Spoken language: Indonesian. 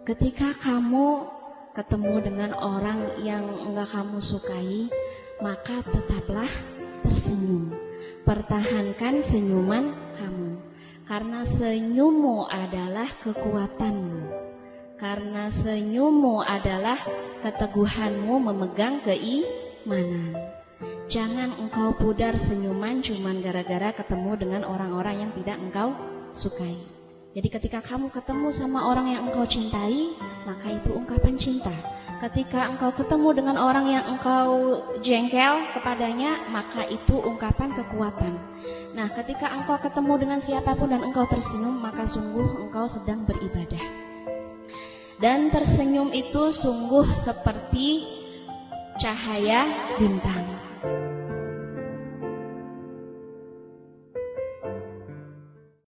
Ketika kamu ketemu dengan orang yang enggak kamu sukai, maka tetaplah tersenyum. Pertahankan senyuman kamu, karena senyummu adalah kekuatanmu. Karena senyummu adalah keteguhanmu memegang keimanan. Jangan engkau pudar senyuman cuman gara-gara ketemu dengan orang-orang yang tidak engkau sukai. Jadi ketika kamu ketemu sama orang yang engkau cintai, maka itu ungkapan cinta. Ketika engkau ketemu dengan orang yang engkau jengkel kepadanya, maka itu ungkapan kekuatan. Nah, ketika engkau ketemu dengan siapapun dan engkau tersenyum, maka sungguh engkau sedang beribadah. Dan tersenyum itu sungguh seperti cahaya bintang.